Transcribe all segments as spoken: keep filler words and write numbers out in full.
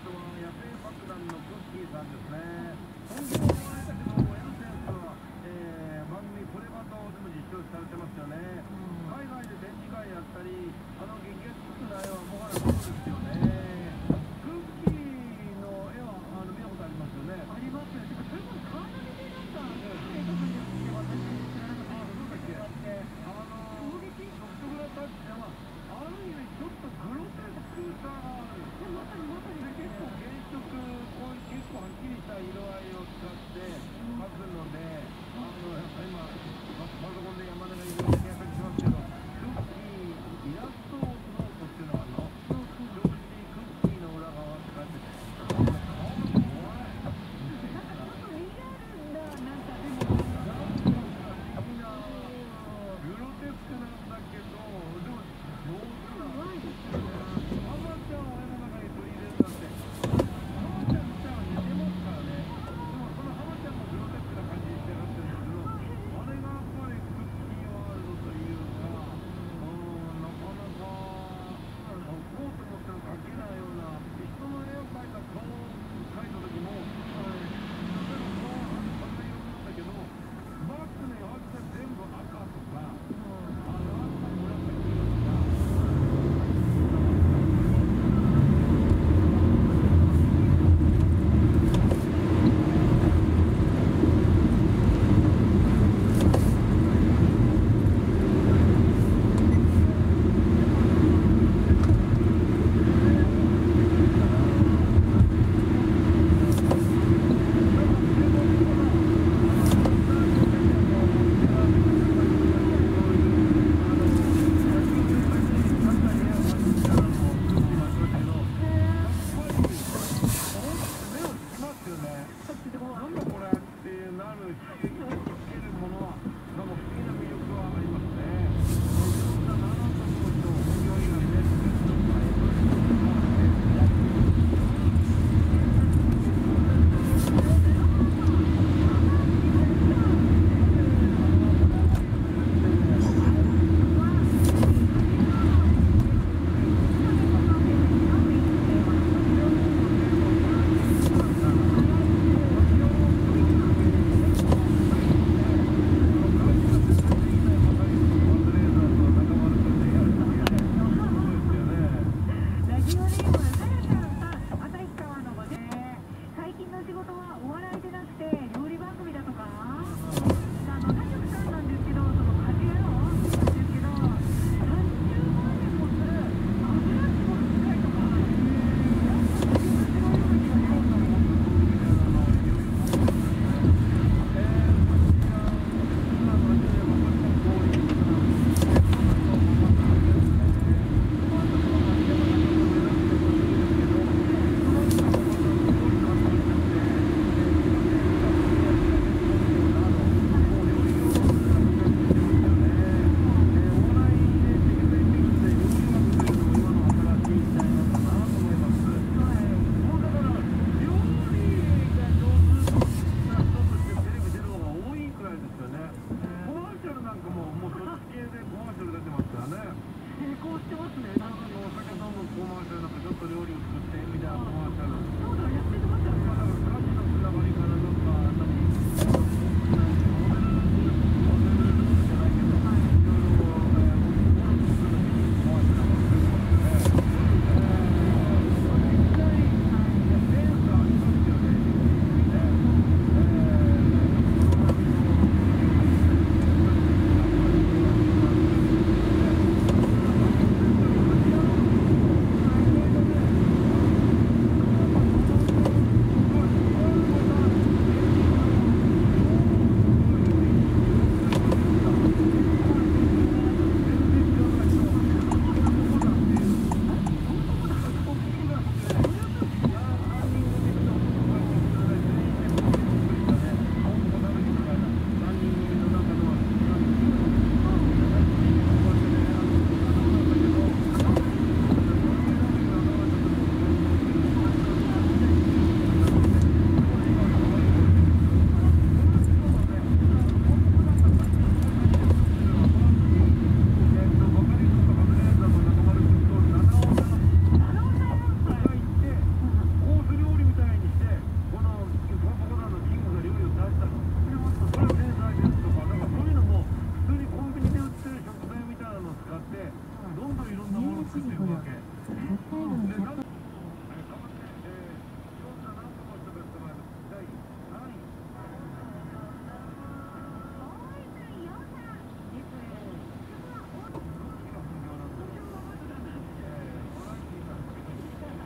あのクッキーの絵はあの見たことありますよね。海外で展示会やったり、あの原画作ったのはもはやそうですよね。クッキーのイラストを作ろうとしてるのはあのクッキーの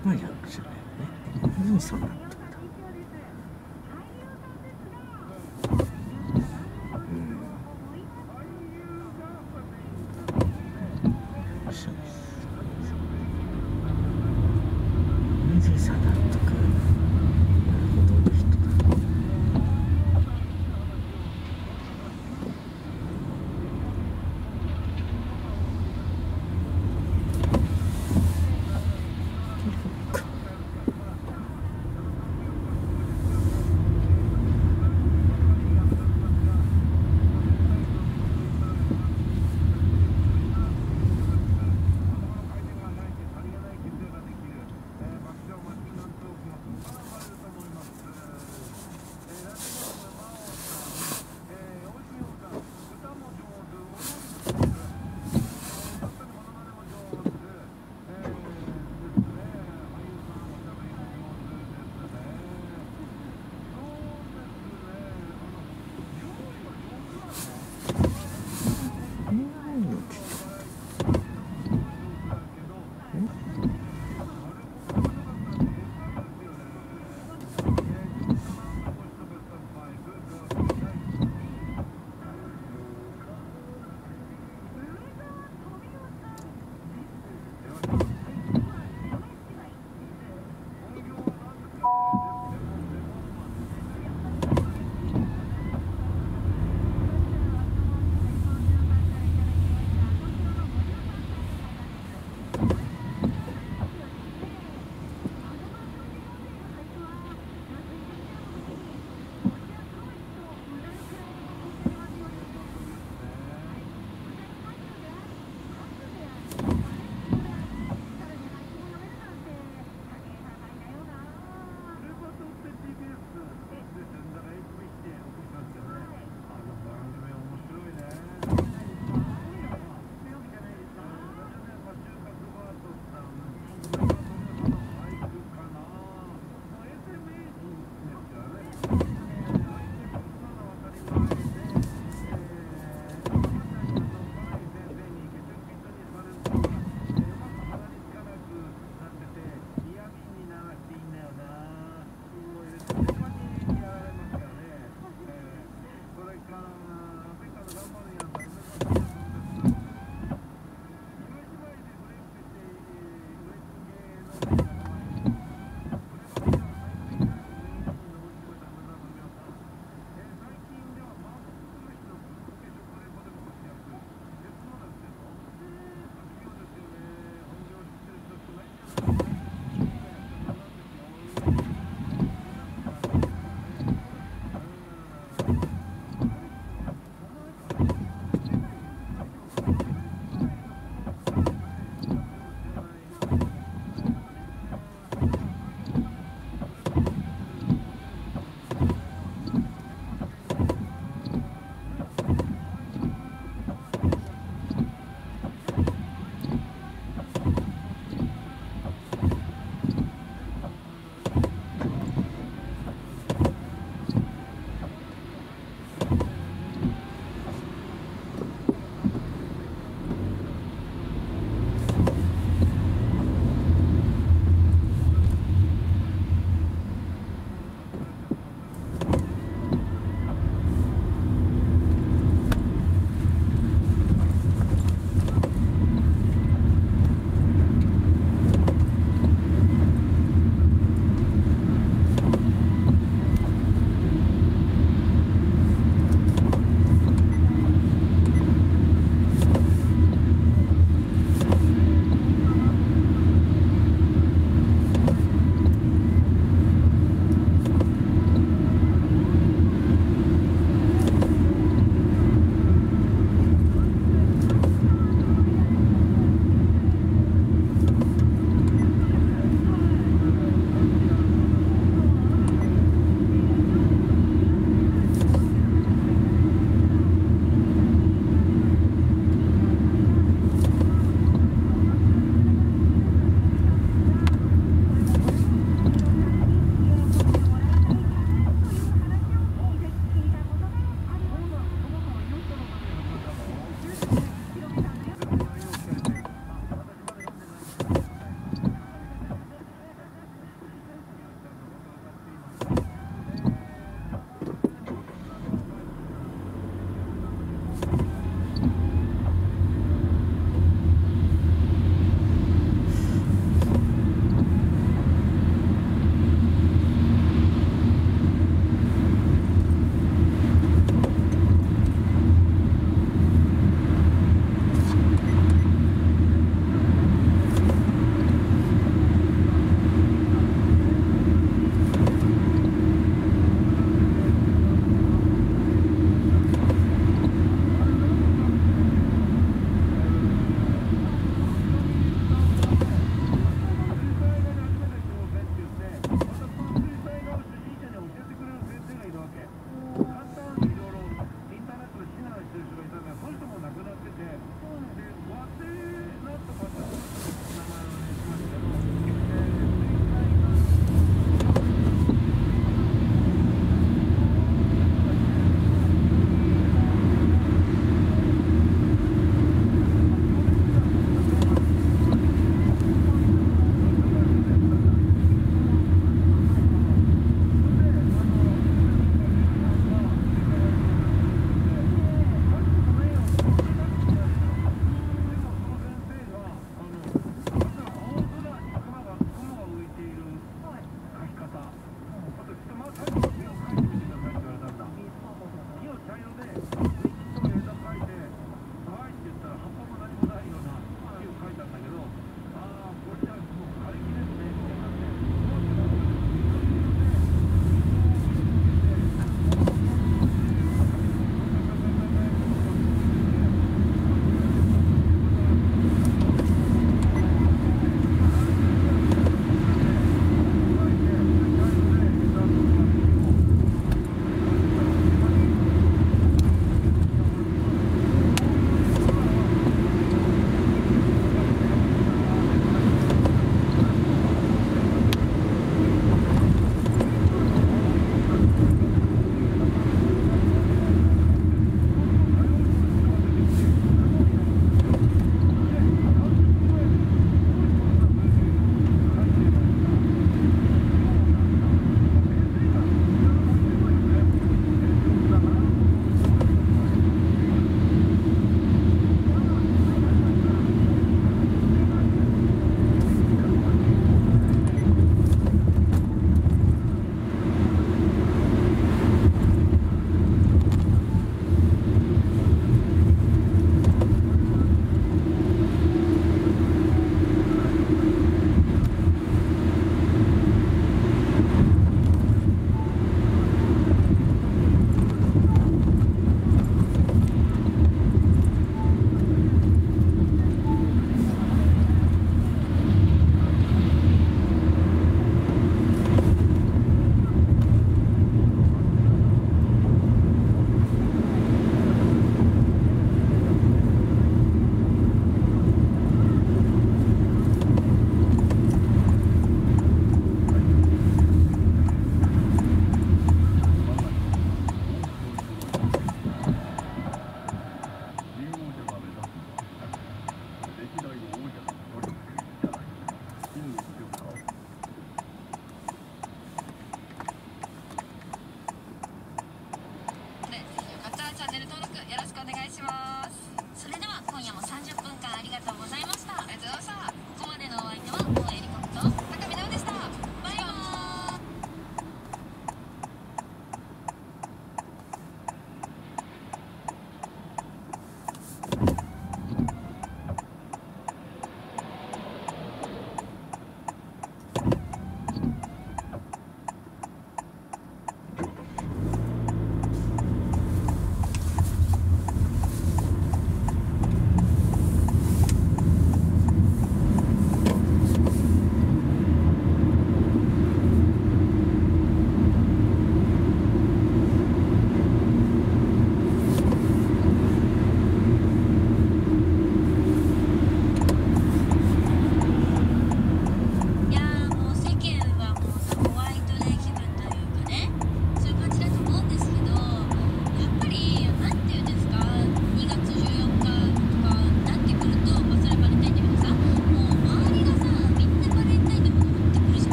まあやるじゃないね。何そんなことだ。うん。そうです。水さん納得。なるほどの人だ。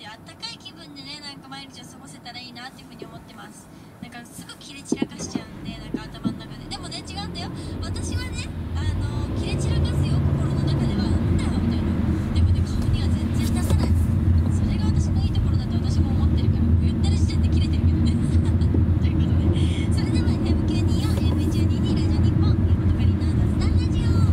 ていうあったかい気分でね、なんか毎日を過ごせたらいいなっていうふうに思ってます。なんかすぐ切れ散らかしちゃうんで、なんか頭の中で。でもね、違うんだよ、私はね、あの切れ散らかすよ、心の中では。なんだよみたいな。でもね、顔には全然出さない。それが私のいいところだと私も思ってるから、言ってる時点で切れてるけどねということで、それでは エムきゅうにじゅうよん、エムじゅうにに ラジオ日本、山本かりの雑談ラジオ。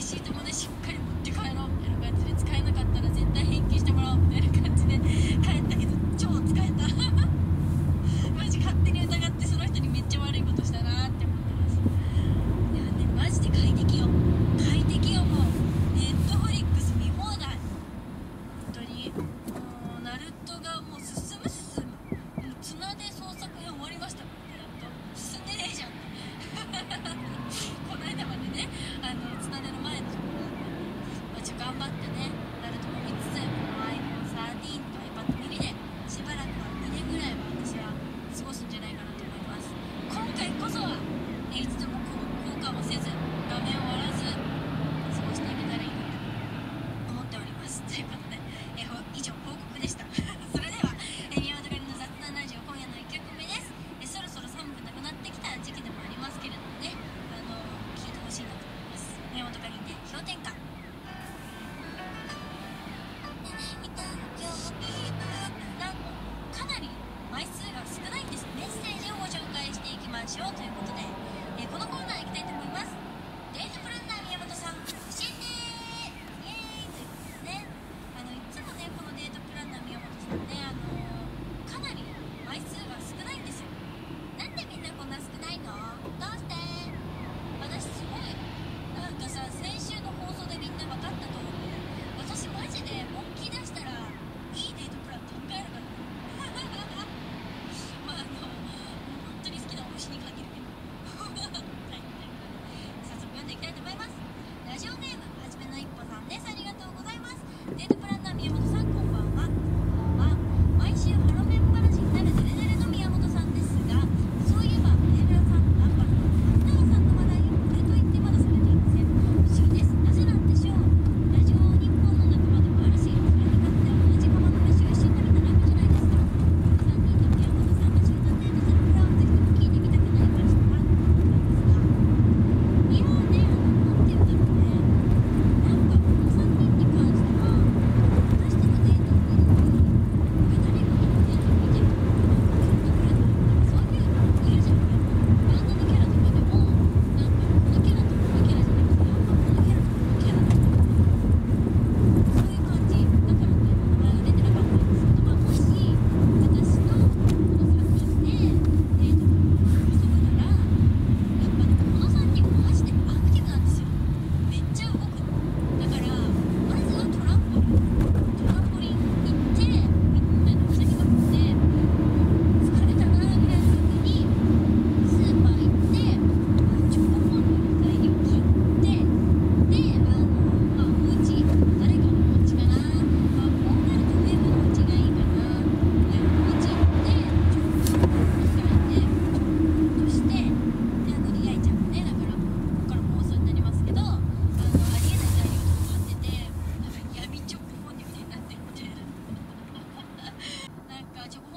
帰って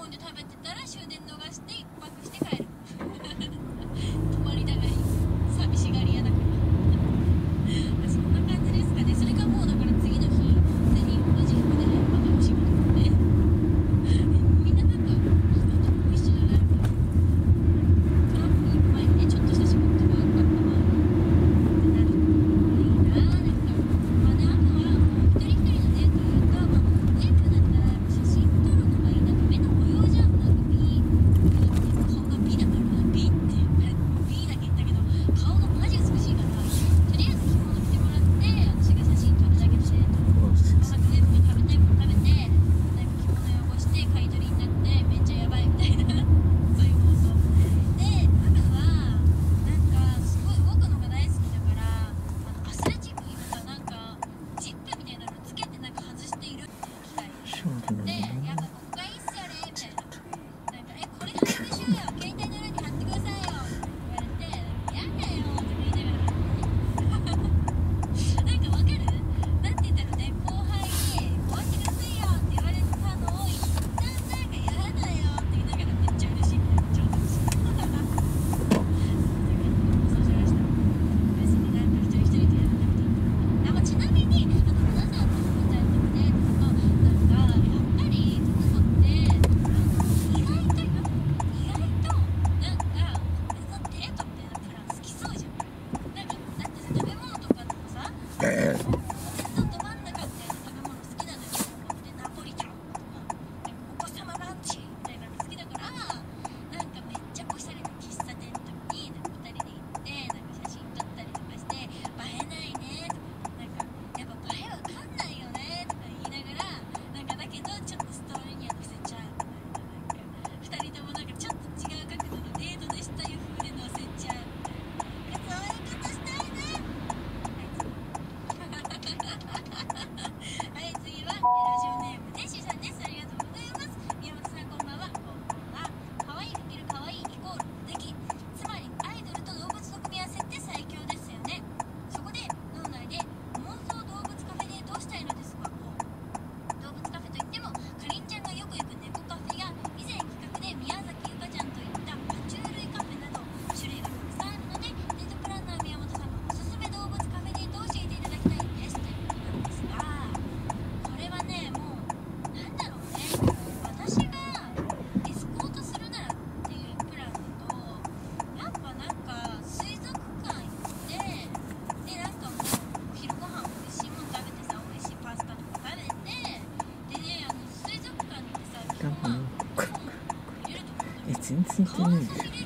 本で食べてたら終電逃して一泊して帰る泊まりたがり寂しがり屋だからそんな感じですかね。それがもうだから次の日全員同じ服でまたお仕事でみんななんか一緒じゃないかな。トランプいっぱいねちょっとした仕事があったかなってなるといいな。なんかまあね、あとはもう一人一人のデートいうか、まあ、デートだったら写真撮るのがいい。なんか目の保養じゃん。なんか B 顔が B だから B って B だけ言ったけど顔がマジ美しいから、とりあえず着物着てもらって私が写真撮るだけでデート。まあ、なんか全部食べたいもの食べてなんか着物汚して買い取りになってめっちゃやばいみたいなそういう妄想で、あとはなんかすごい動くのが大好きだから、あのアスレチック今さなんかジップみたいなのつけてなんか外しているっていう機械勝負ので、やっぱここがいいっすよねみたいな、なんかえこれ外しようよ携帯の裏に貼ってくださいよって言われて、やだよとか言いながらなんかわかる？なんて言うんだろうね、後輩に終わってくださいよって言われたのを一旦なんかやだよって言いながらめっちゃ嬉しいみたいな、超楽しいそうしました。別になんか一人一人でやらなくていいと思う。あ、まあ、ちなみにあの皆さんとみたいなデートとなんかやっぱりトムコってあの意外とよ意外となんか別のデートみたいなプラン好きそうじゃん。なんかだってさ食べ物とかでもさえポテトど真ん中みたいな食べ物好きなのよ。でナポリタンとかなんかお子様ランチみたいなの好きだから、なんかめっちゃおしゃれな喫茶店とかになんかふたりで行ってなんか写真撮ったりとかして映えないねとかなんかやっぱ映えわかんないよねとか言いながらなんかだけどちょっとストーリーには載せちゃうみたいな、なんかふたりともなんかちょっと違う角度のデートでしたいう風で載せちゃうみたいな、そういうことしたいな。はい、次はラジオネームネッシーさんです。ありがとうございます。宮本さんこんばんは。こんばんは。可愛いかける可愛いイコール無敵、つまりアイドルと動物の組み合わせって最強ですよね。そこで脳内で妄想動物カフェでどうしたいのですが、動物カフェといってもかりんちゃんがよく行く猫カフェや以前企画で宮崎ゆかちゃんといった爬虫類カフェなど種類がたくさんあるので、デートプランナー宮本さんのおすすめ動物カフェデートを教えていただきたいですということなんですが、これはねもうなんだろうね、私がエスコートするならっていうプランだとやっぱなんか水族館行ってでなんかもうお昼ご飯美味しいもん食べてさ、美味しいパスタとか食べてでね、あの水族館ってさ基本まあ本入れると思うんだえけど全然いけないんだよ。 カワウソ見れる